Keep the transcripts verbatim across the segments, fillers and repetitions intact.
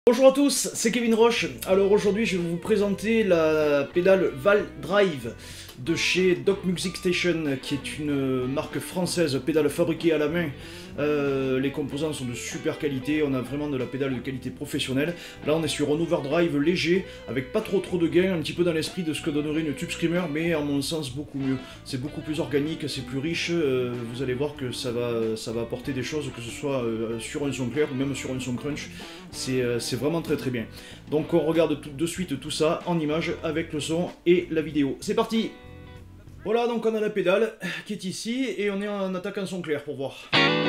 Bonjour à tous, c'est Kevin Roche. Alors aujourd'hui je vais vous présenter la pédale Val Drive de chez Doc Music Station, qui est une marque française, pédale fabriquée à la main. Euh, les composants sont de super qualité, on a vraiment de la pédale de qualité professionnelle. Là on est sur un overdrive léger, avec pas trop trop de gain, un petit peu dans l'esprit de ce que donnerait une Tube Screamer, mais à mon sens beaucoup mieux. C'est beaucoup plus organique, c'est plus riche, euh, vous allez voir que ça va, ça va apporter des choses, que ce soit euh, sur un son clair ou même sur un son crunch, c'est euh, vraiment très très bien. Donc on regarde tout, de suite tout ça en images avec le son et la vidéo. C'est parti! Voilà, donc on a la pédale qui est ici et on est en attaquant son clair pour voir.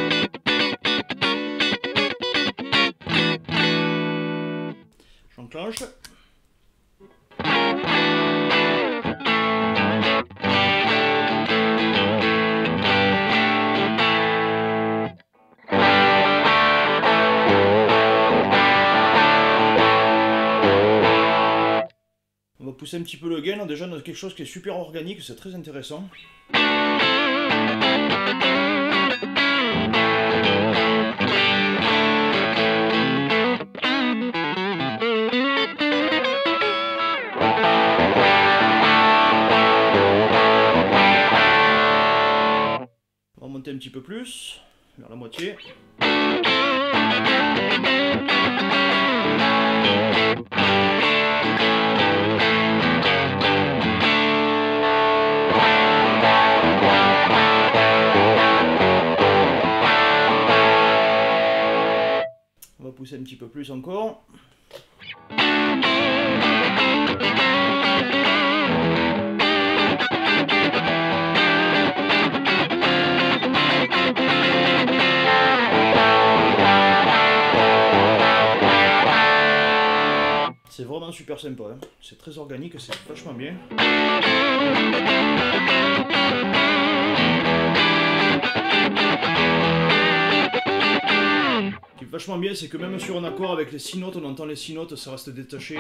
J'enclenche. On va pousser un petit peu le gain, là, déjà on a quelque chose qui est super organique, c'est très intéressant. On va monter un petit peu plus, vers la moitié. On va pousser un petit peu plus encore. C'est vraiment super sympa, hein. C'est très organique, c'est vachement bien. Ce qui est vachement bien, c'est que même sur un accord avec les six notes, on entend les six notes, ça reste détaché.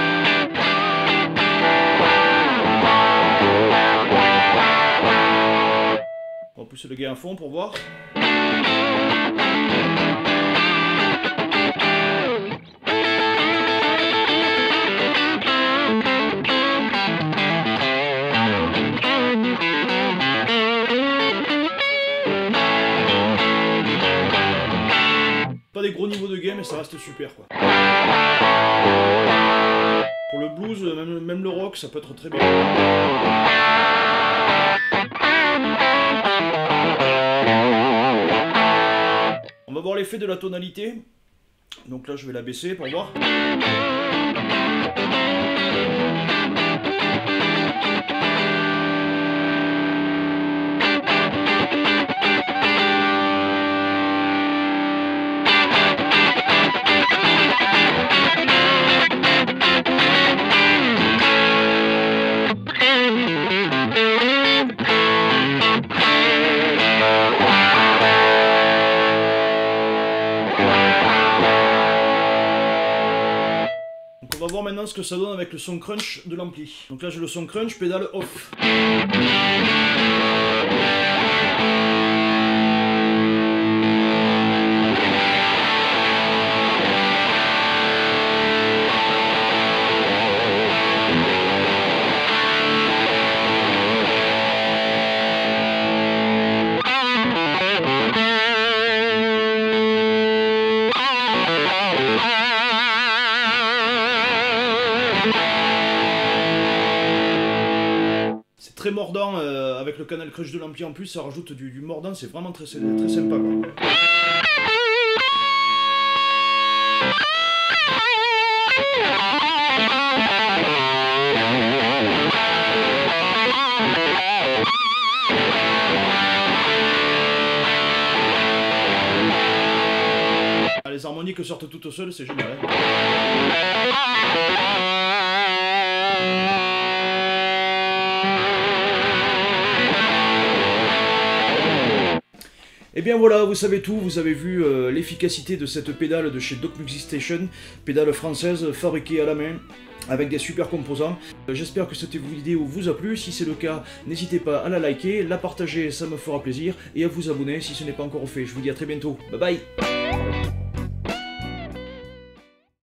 On va pousser le gain à fond pour voir. Pas des gros niveaux de gain, mais ça reste super quoi. Pour le blues, même, même le rock, ça peut être très bien. On va voir l'effet de la tonalité. Donc là je vais la baisser pour voir. On va voir maintenant ce que ça donne avec le son crunch de l'ampli. Donc là j'ai le son crunch, pédale off. Très mordant, euh, avec le canal crunch de l'ampli en plus, ça rajoute du, du mordant, c'est vraiment très, très sympa quoi. Ah, les harmoniques sortent toutes seules, c'est génial. Hein. Et bien voilà, vous savez tout, vous avez vu euh, l'efficacité de cette pédale de chez Doc Music Station, pédale française fabriquée à la main, avec des super composants. Euh, J'espère que cette vidéo vous a plu, si c'est le cas, n'hésitez pas à la liker, la partager, ça me fera plaisir, et à vous abonner si ce n'est pas encore fait. Je vous dis à très bientôt, bye bye.